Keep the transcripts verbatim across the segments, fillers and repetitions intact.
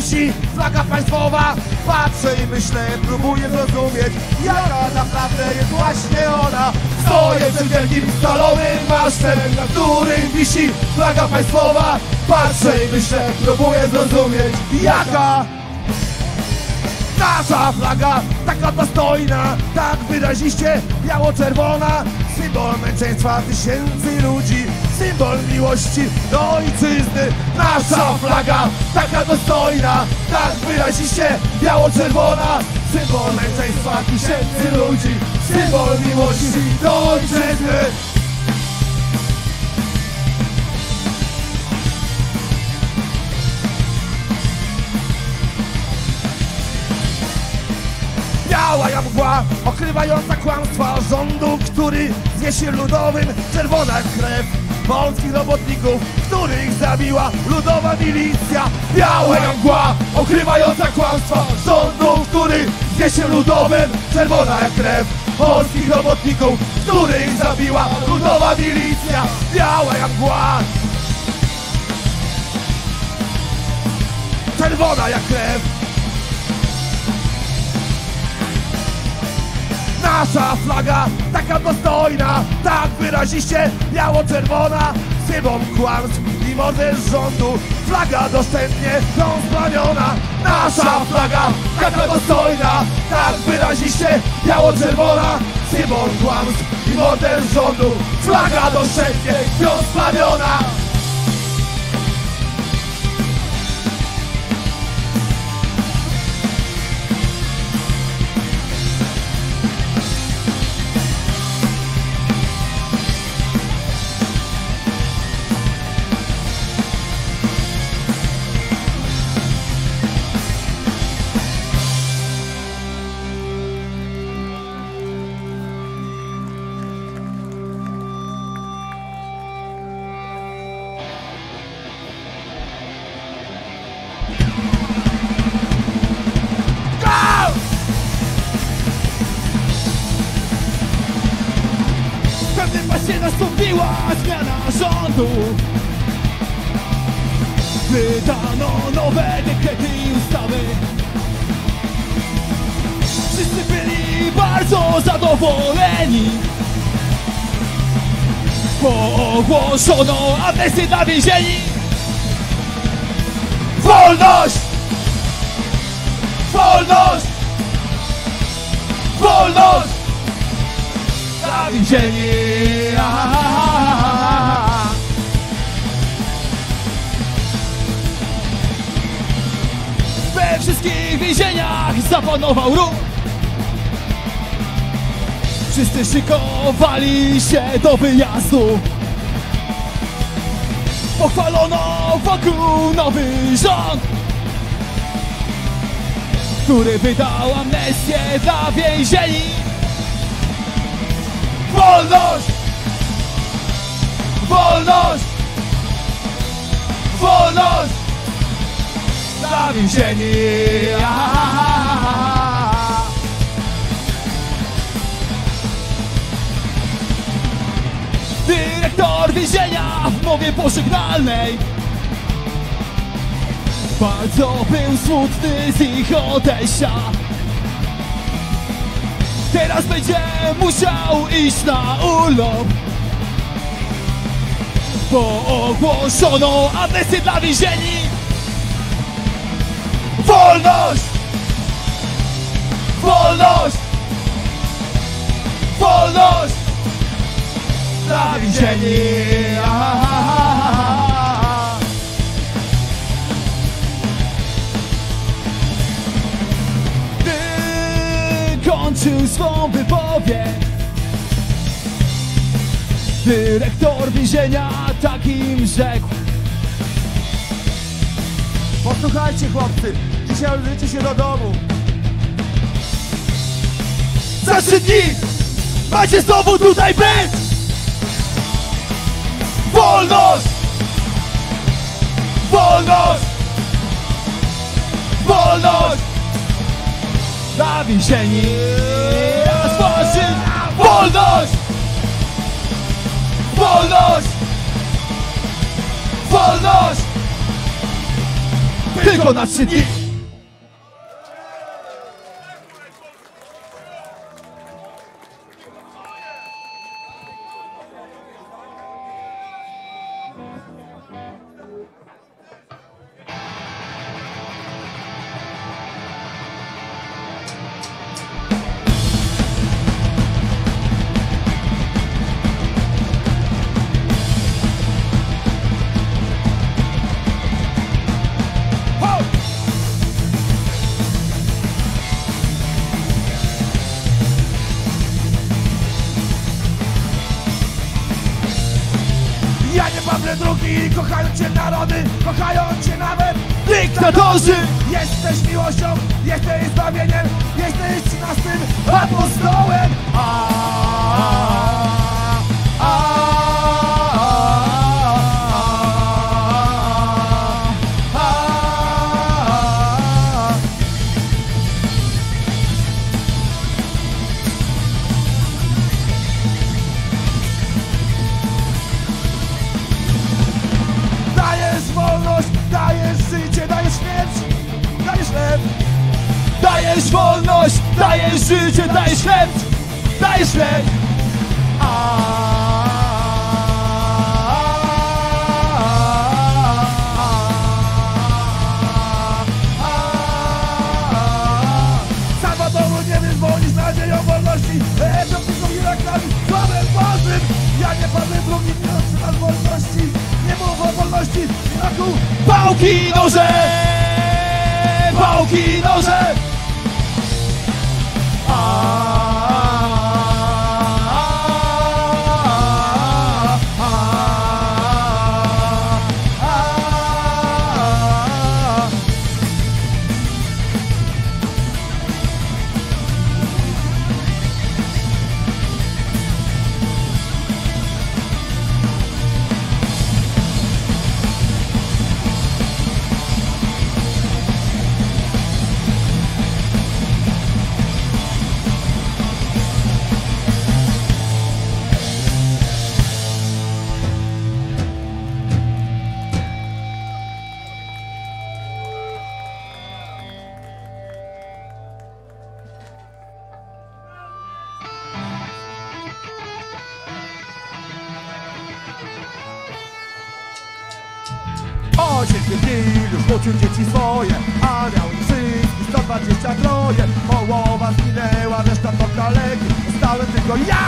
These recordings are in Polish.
wisi flaga państwowa. Patrzę i myślę, próbuję zrozumieć, jaka naprawdę jest właśnie ona. Stoję przed wielkim stalowym masztem, na którym wisi flaga państwowa. Patrzę i myślę, próbuję zrozumieć, jaka nasza flaga, taka dostojna, tak wyraziście biało-czerwona. Symbol męczeństwa tysięcy ludzi, symbol miłości do ojczyzny. Nasza flaga, taka dostojna, tak wyraziście biało-czerwona. Symbol męczeństwa tysięcy ludzi, symbol miłości do ojczyzny. Biała jak mgła, okrywająca kłamstwa rządu, który zwie się ludowym. Czerwona jak krew polskich robotników, których zabiła ludowa milicja. Biała jak mgła, okrywająca kłamstwa rządu, który zwie się ludowym. Czerwona jak krew polskich robotników, których zabiła ludowa milicja. Biała jak mgła, czerwona jak krew. Nasza flaga, taka dostojna, tak wyraziście biało-czerwona. Symbol kłamstw i morderstw rządu, flaga doszczętnie rozplamiona. Nasza flaga, taka dostojna, tak wyraziście biało-czerwona. Symbol kłamstw i morderstw rządu, flaga doszczętnie rozplamiona. W pewnym pasie nastąpiła zmiana rządu. Wydano nowe dekrety i ustawy. Wszyscy byli bardzo zadowoleni, bo ogłoszono amnestię dla więzieni. Wolność! Wolność! Wolność! Dla więzieni. We wszystkich więzieniach zapanował ruch. Wszyscy szykowali się do wyjazdu. Pochwalono wokół nowy rząd, który wydał amnestię dla więzieni. Wolność! Wolność! Wolność! Dla więzieni. Dyrektor więzienia w mowie pożegnalnej bardzo był smutny z ich odejścia. Teraz będzie musiał iść na urlop, bo ogłoszono amnestię dla więzieni. Wolność! Wolność! Wolność! Dla więzieni. Wykończył swą wypowiedź dyrektor więzienia, takim rzekł: Posłuchajcie, chłopcy, dzisiaj odejdziecie się do domu. Za trzy dni macie znowu tutaj być! Wolność! Wolność! Wolność! Dla więzieni. Wolność! Wolność! Wolność! Tylko na trzy dni. padły drugi, kochają cię narody, kochają cię nawet dyktatorzy. Jesteś miłością, jesteś zbawieniem, jesteś trzynastym apostołem. A, a, a, dajesz wolność, dajesz życie, dajesz śmierć, dajesz chleb. Dajesz wolność, dajesz życie, dajesz chleb, dajesz chleb. Salwadoru nie wyzwolisz nadzieją wolności, Etiopijską Irakami, sławem Bożym. Ja nie padnę drugi, nie otrzymasz wolności. Nie mów o wolności, Iraku. Pałki, noże, pałki, noże. Ojciec Wielki już pocił dzieci swoje, a miał ich wszystkich sto dwadzieścia troje. Połowa zginęła, reszta to kaleki, zostałem tylko ja!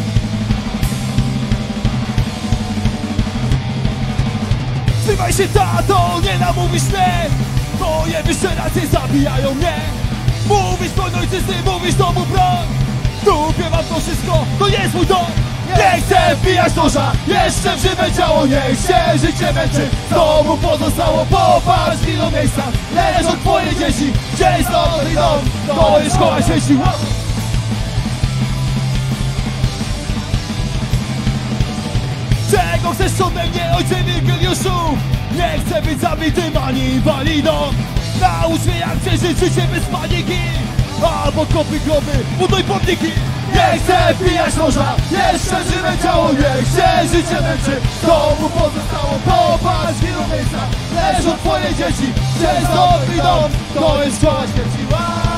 Trzymaj się, tato, nie namówisz mnie. Twoje wyższe racje zabijają mnie. Mówisz broń ojczyzny, mówisz domu broń. Dupie wam to wszystko, to jest mój dom. Nie chcę wbijać noża, jeszcze w żywe ciało. Niech się życie męczy, znowu pozostało. Popatrz w ilu miejscach leżą twoje dzieci. Gdzie jest nowy dom, to jest szkoła świeci. Czego chcesz ode mnie, ojcze Wigiliuszu? Nie chcę być zabitym ani inwalidą. Naucz mnie, jak przeżyć życie bez paniki. Albo kopy groby, buduj pomniki. Nie chcę wbijać noża, jeszcze żywe ciało. Niech się życie męczy, domu pozostało. Popatrz w ilu miejscach leżą twoje dzieci. Gdzie jest nowy dom, to jest szkoła śmierci.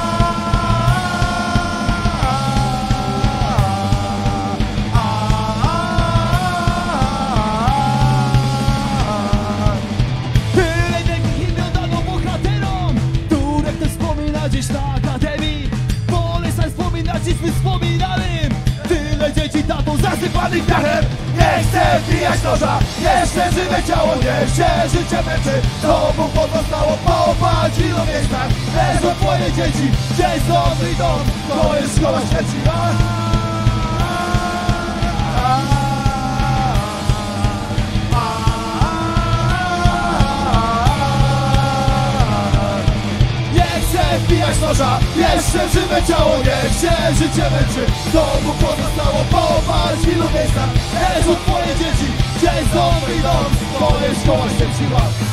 Dziś na akademii, Bolesław wspomina dziś wspominanym. Tyle dzieci tatą zasypanych dachem. Nie chcę wbijać noża, jeszcze żywe ciało. Niech się życie męczy, domu pozostało. Popatrz w ilu miejscach leżą twoje dzieci. Gdzie jest nowy dom, to jest szkoła śmierci. Wbijać noża, jeszcze żywe ciało. Niech się życie męczy, domu pozostało. Popatrz w ilu miejscach leżą twoje dzieci. Gdzie jest nowy dom, to jest szkoła śmierci.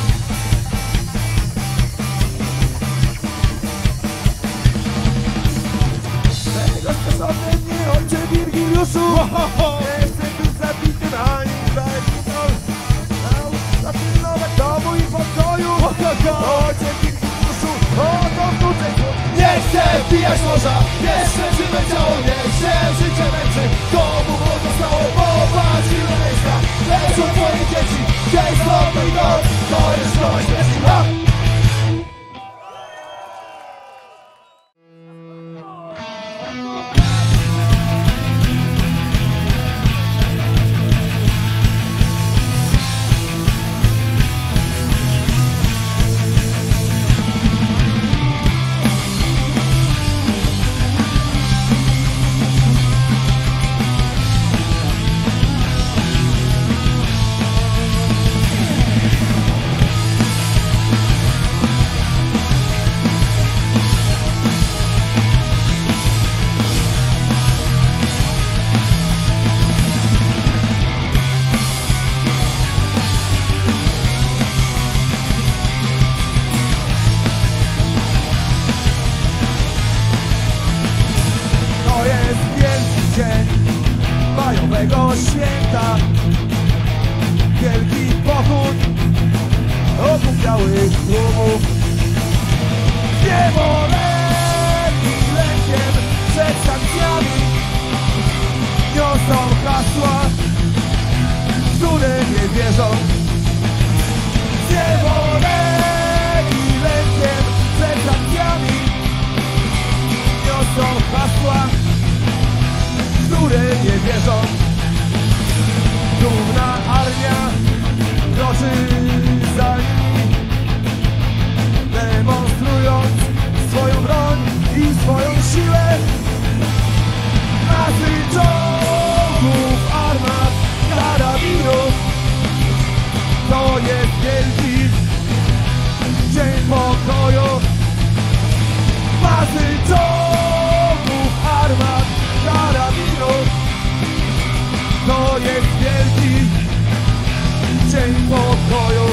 Tego stosowne dni, ojcze Wigiliuszu. Nie chcę być zabitym ani inwalidą. Naucz zapilnować domu i pokoju. Ojcze Wigiliuszu, oto wnuczek. Nie chcę wbijać noża, jeszcze żywe ciało. Niech się życie męczy, domu pozostało. Popatrz w ilu miejscach leżą twoje dzieci. Gdzie jest nowy dom, to jest szkoła śmierci. majowego święta. Wielki pochód okupiałych tłumów. Niewoleni lękiem przed sankcjami niosą hasła, w które nie wierzą. Niewoleni lękiem przed sankcjami niosą hasła, w które nie wierzą. Dumna armia kroczy za nimi, demonstrując swoją broń i swoją siłę. Masy czołgów, armat, karabinów, to jest wielki dzień pokoju. Masy czołgów, armat, karabinów, to jest wielki dzień pokoju.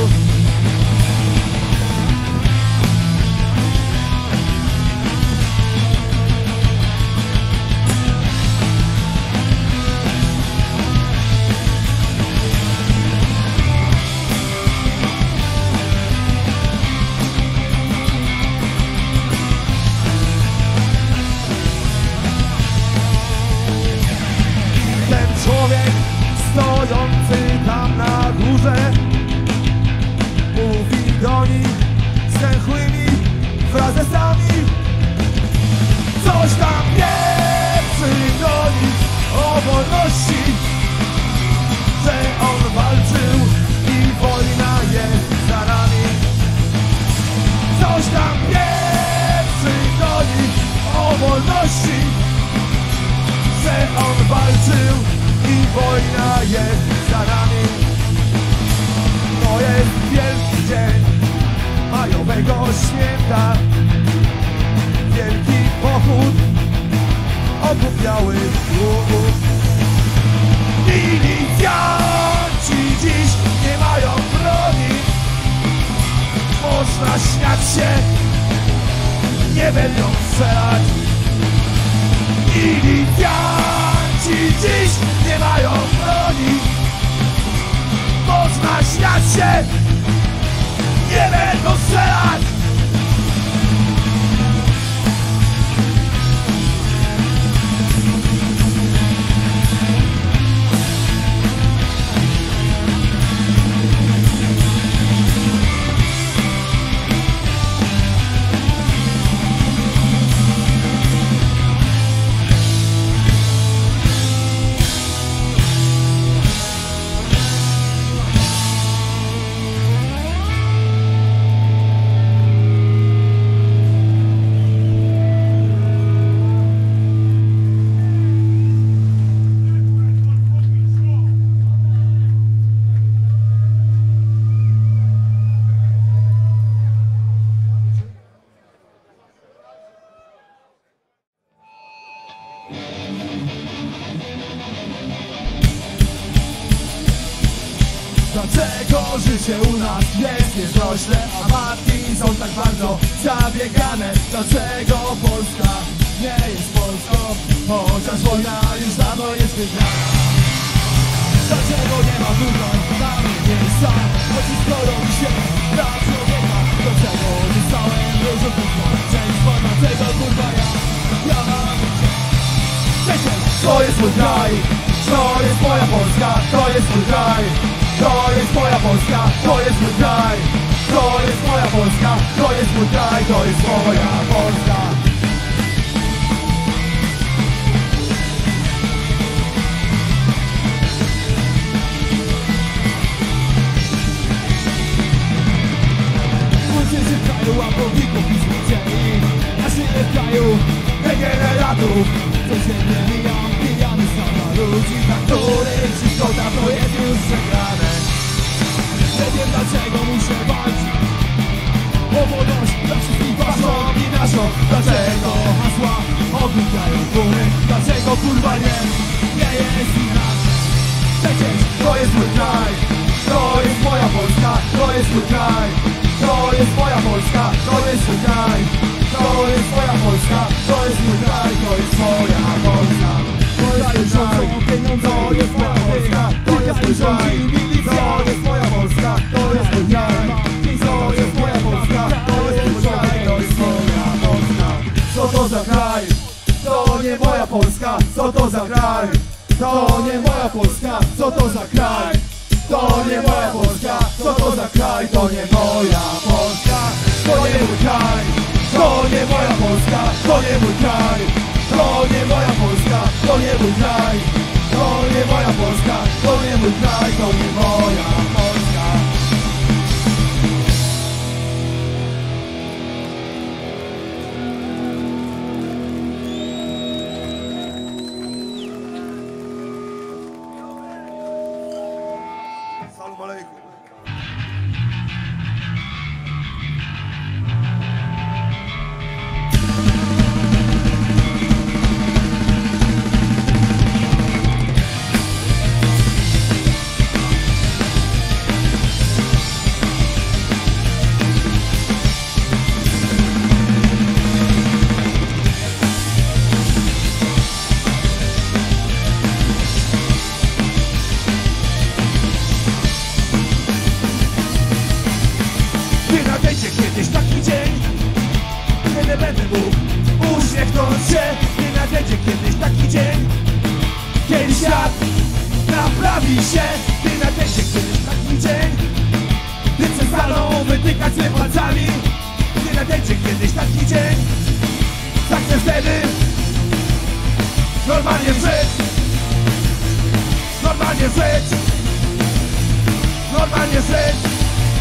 Człowiek stojący tam na górze mówi do nich zdechłymi frazesami. Coś tam pieprzy do nich o wolności, że on walczył i wojna jest za nami. Coś tam pieprzy do nich o wolności, że on walczył i wojna jest za nami. To jest wielki dzień majowego święta. Wielki pochód okupiałych tłumów. Milicjanci dziś nie mają broni. Można śmiać się, nie będą strzelać. Milicjanci dziś nie mają broni. Można śmiać się, nie będą strzelać. Dlaczego życie u nas jest nieznośne, a matki są tak bardzo zabiegane? Dlaczego Polska nie jest Polską, chociaż wojna już dawno jest wygrana? Dlaczego nie ma tutaj dla mnie miejsca, choć wszystko robi się dla człowieka? Dlaczego zostałem rozrzutnikiem? Część pana tego kurwa ja, ja mam życie. To jest mój kraj, to jest moja Polska, to jest mój kraj. To jest moja Polska, to jest mój kraj. To jest moja Polska, to jest mój kraj, to jest moja Polska. Młodzieży w kraju, a powinków i złodziei. Na sile w kraju degeneratów. Codziennie mijam pijany sama ludzi, dla których wszystko dawno jest już przegrane. Nie wiem dlaczego muszę walczyć o wolność dla wszystkich waszą i naszą. Dlaczego hasła ogłupiają góry? Dlaczego kurwa nie, nie jest inaczej? Przecież to jest mój kraj, to jest moja Polska, to jest mój kraj. To jest moja Polska, to jest mój kraj. To jest moja Polska, to jest mój kraj, to jest moja Polska. Moja Polska. To jest moja Polska, to jest mój kraj. To jest moja Polska, to jest mój kraj. To jest moja Polska, to jest mój kraj. To jest moja Polska. Co to za kraj? To nie moja Polska, co to za kraj? To nie moja Polska, co to za kraj? To nie moja Polska, co to za kraj? To nie moja Polska, to nie mój kraj. To nie moja Polska, to nie mój kraj. To nie moja Polska, to nie mój kraj. To nie moja Polska, to nie mój kraj. To nie moja Polska. Salam alaikum. Nadejdzie kiedyś taki dzień, kiedy będę mógł uśmiechnąć się. Nie nadejdzie kiedyś taki dzień, kiedy świat naprawi się. Nie nadejdzie kiedyś taki dzień, gdy przestaną wytykać mnie palcami. Nie nadejdzie kiedyś taki dzień, zacznę wtedy normalnie żyć. Normalnie żyć. Normalnie żyć.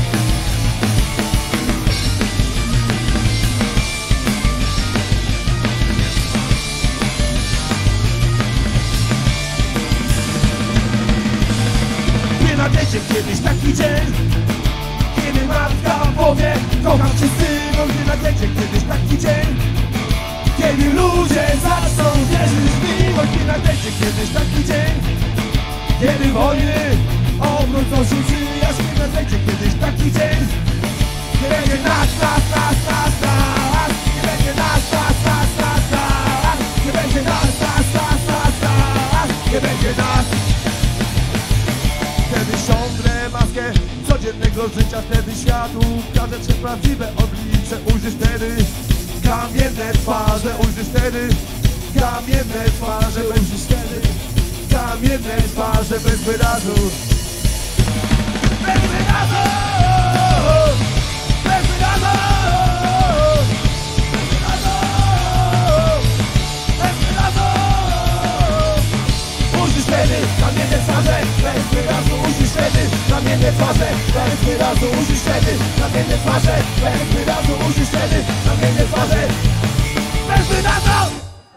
Nadejdzie kiedyś taki dzień, kiedy matka powie: kocham cię synu. Nie nadejdzie kiedyś taki dzień, kiedy ludzie zaczną wierzyć w miłość. Nie nadejdzie kiedyś taki dzień, kiedy wojny obrócą się przyjaźń. Nie nadejdzie kiedyś taki dzień, nie będzie nas, nas, nas, nas, nas. Nie będzie nas, nas, nas, nas, nas. Nie będzie nas, nas, nas, nas, nas. Nie będzie nas. Wtedy ściągnę maskę codziennego życia. Wtedy światu ukaże się prawdziwe oblicze. Ujrzysz wtedy kamienne twarze. Ujrzysz wtedy kamienne twarze. Ujrzysz wtedy kamienne twarze bez wyrazu. Bez wyrazu. Bez wyrazu. Bez wyrazu. Ujrzysz wtedy kamienne twarze bez wyrazu. Ujrzysz wtedy kamienne twarze bez wyrazu. Ujrzysz wtedy kamienne twarze bez wyrazu. Ujrzysz wtedy kamienne twarze bez wyrazu.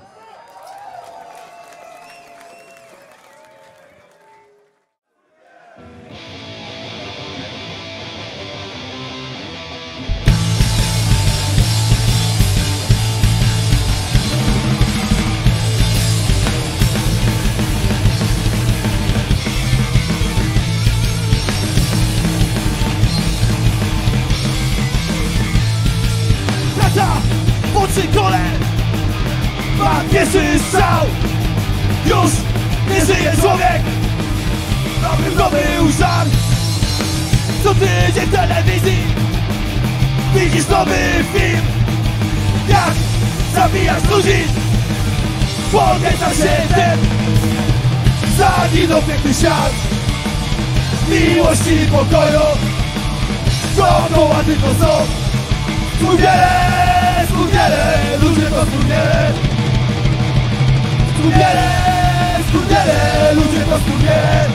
Przy kole ma pierwszy strzał. Już nie żyje człowiek. Dobry to był żart. Co tydzień w telewizji widzisz nowy film, jak zabijasz ludzi. Podnieca się ten. Zaginął piękny świat miłości i pokoju. Dookoła tylko są skurwiele, skurwiele, ludzie to skurwiele. Skurwiele, skurwiele, ludzie to skurwiele.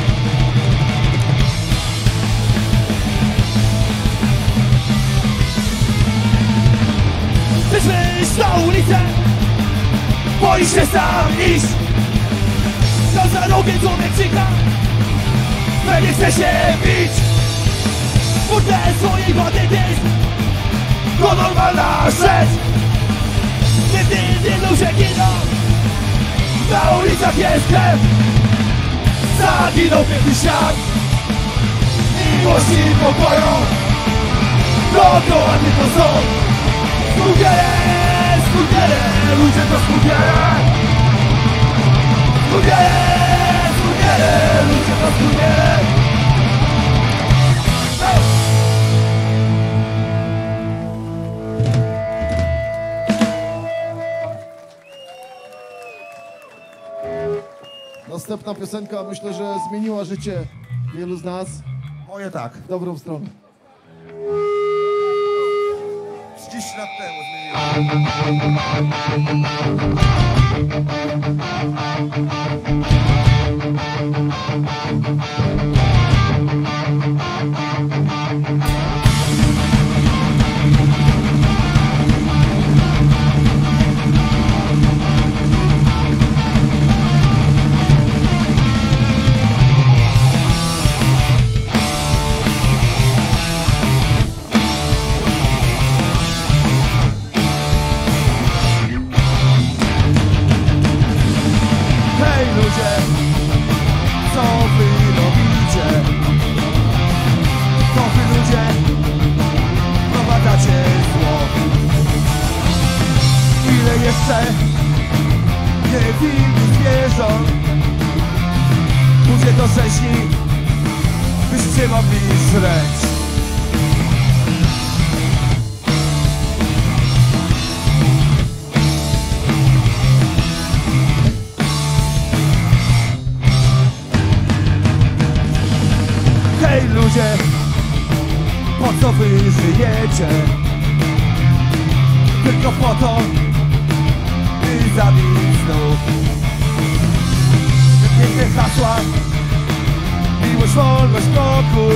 Wyszłeś na ulicę, boisz się sam iść. Tam za rogiem człowiek czyha, pewnie chce się bić. Kurde swojej bandytyzm to normalna rzecz. Nigdy nie ludzie giną, na ulicach jest krew. Zaginął piękny świat miłości i pokoju. Dookoła tylko są skurwiele, skurwiele, ludzie to skurwiele. Skurwiele, skurwiele. Następna piosenka, myślę, że zmieniła życie wielu z nas Moje tak. w dobrą stronę. trzydzieści lat temu zmieniłem. Hej ludzie, co wy robicie? To wy ludzie wprowadzacie zło. Ile jeszcze niewinnych zwierząt? Ludzie dosześli, byście mogli żreć. Hej ludzie, po co wy żyjecie? Tylko po to, by zabić znów. Piękne hasła, miłość, wolność, pokój.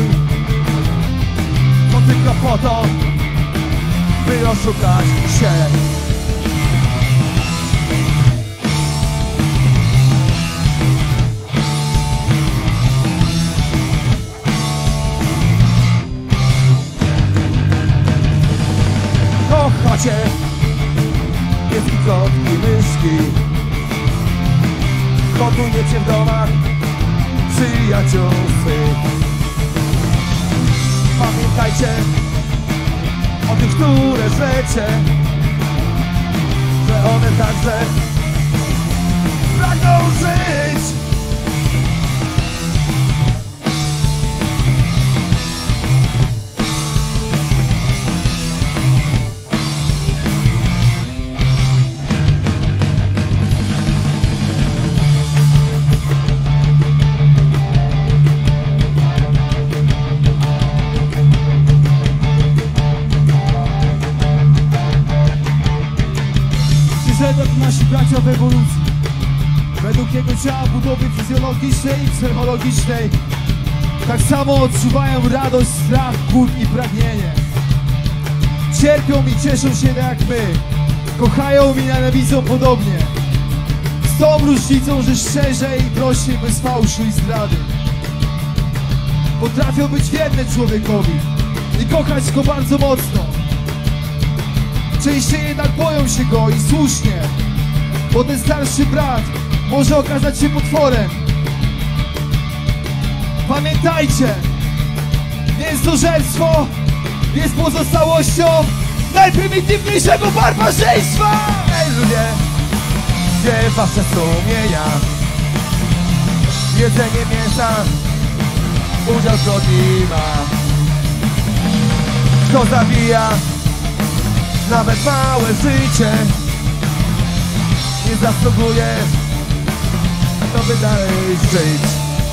To tylko po to, by oszukać się. Kochacie pieski, kotki, myszki. Hodujecie w domach przyjaciół swych. Pamiętajcie o tych, które żrecie, że one także pragną żyć. Według nasi bracia w ewolucji, według jego ciała budowy fizjologicznej i psychologicznej, tak samo odczuwają radość, strach, ból i pragnienie. Cierpią i cieszą się jak my, kochają i nienawidzą podobnie, z tą różnicą, że szczerze i prościej, bez fałszu i zdrady. Potrafią być wierne człowiekowi i kochać go bardzo mocno. Częściej jednak boją się go i słusznie, bo ten starszy brat może okazać się potworem. Pamiętajcie, mięsożerstwo jest pozostałością najprymitywniejszego barbarzyństwa! Hej ludzie, gdzie wasze sumienia? Jedzenie mięsa udział zgodni ma. Kto zabija nawet małe życie, nie zasługuje na to, by dalej żyć.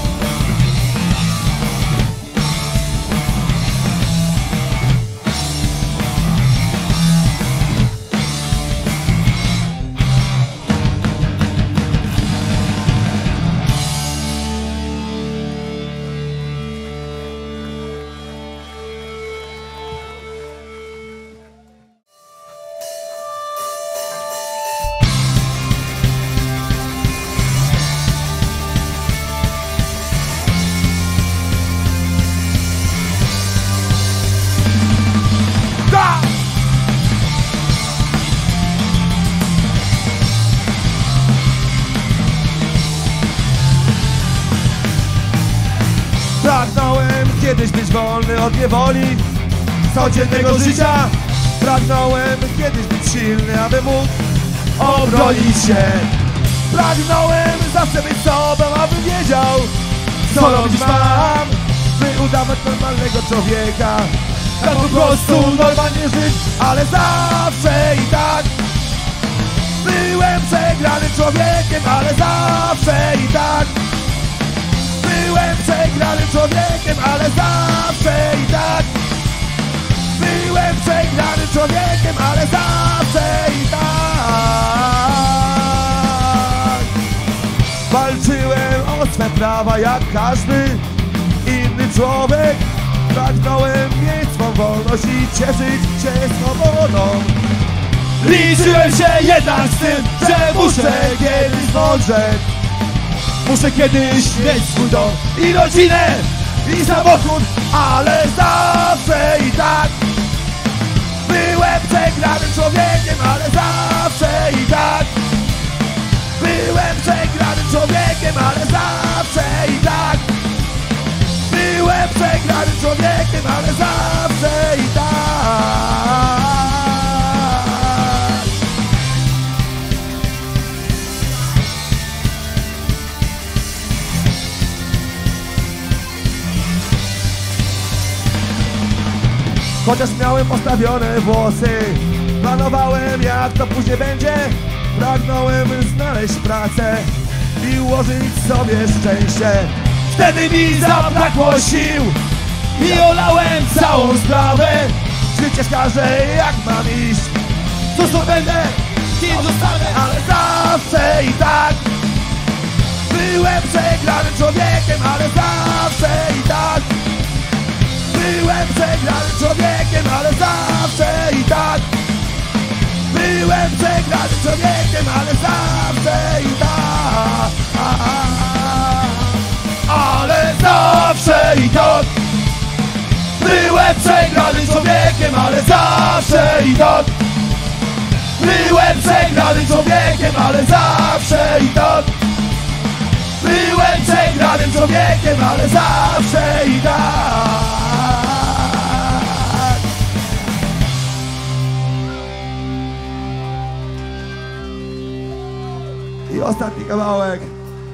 Pragnąłem kiedyś być wolny od niewoli codziennego życia. Pragnąłem kiedyś być silny, aby móc obronić się. Pragnąłem zawsze być sobą, aby wiedział, co robić mam, by udawać normalnego człowieka. Tak po prostu normalnie żyć, ale zawsze i tak byłem przegranym człowiekiem, ale zawsze i tak człowiekiem, ale zawsze i tak. Byłem przegranym człowiekiem, ale zawsze i tak. Walczyłem o swe prawa jak każdy inny człowiek. Pragnąłem mieć swą wolność i cieszyć się swobodą. Liczyłem się jednak z tym, że muszę kiedyś zmądrzeć. Muszę kiedyś mieć swój dom i rodzinę i samochód, ale zawsze i tak. Byłem przegranym człowiekiem, ale zawsze i tak. Byłem przegranym człowiekiem, ale zawsze i tak. Byłem przegranym człowiekiem, ale zawsze i tak. Chociaż miałem postawione włosy, planowałem jak to później będzie. Pragnąłem znaleźć pracę i ułożyć sobie szczęście. wtedy mi zabrakło sił i olałem całą sprawę. Życie wskaże jak mam iść, Cóż to będę, kim zostanę, ale zawsze i tak. Byłem przegranym człowiekiem, ale zawsze i tak. Byłem przegranym człowiekiem, ale zawsze i tak. Byłem przegranym człowiekiem, ale zawsze i tak. Ale zawsze i tak. Byłem przegranym człowiekiem, ale zawsze i tak. Byłem przegranym człowiekiem, ale zawsze i tak. Byłem przegranym człowiekiem, ale zawsze i tak. I ostatni kawałek.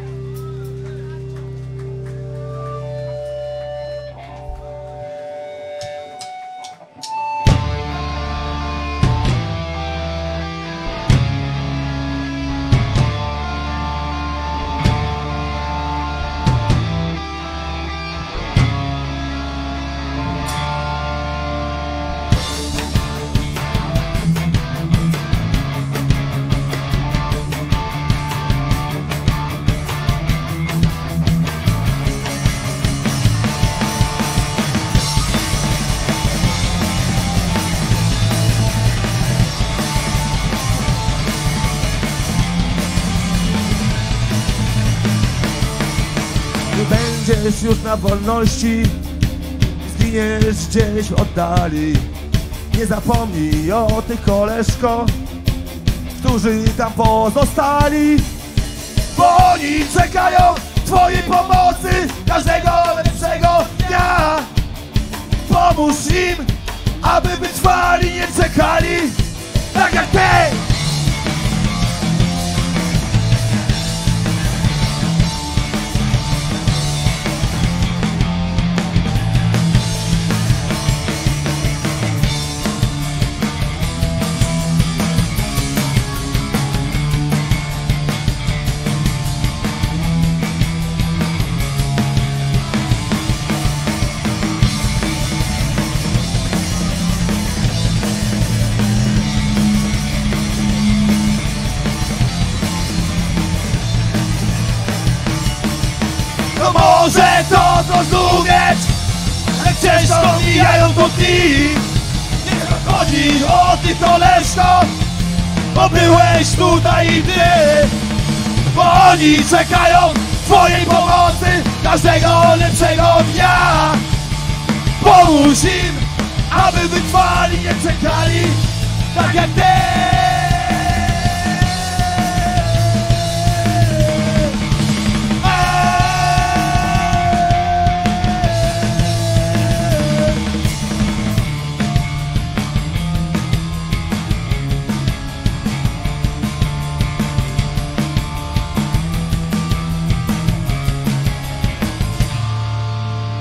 Będziesz już na wolności, zginiesz gdzieś w oddali. Nie zapomnij o tych koleżko, którzy tam pozostali, bo oni czekają twojej pomocy każdego lepszego dnia. Pomóż im, aby wytrwali, nie czekali tak jak ty. No może to zrozumieć, jak ciężko mijają to dni. Nie chodzi o tych koleżko, bo byłeś tutaj i ty. Bo oni czekają twojej pomocy każdego lepszego dnia. Pomóż im, aby wytrwali, nie czekali tak jak ty.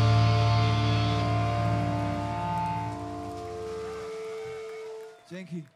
Dzięki.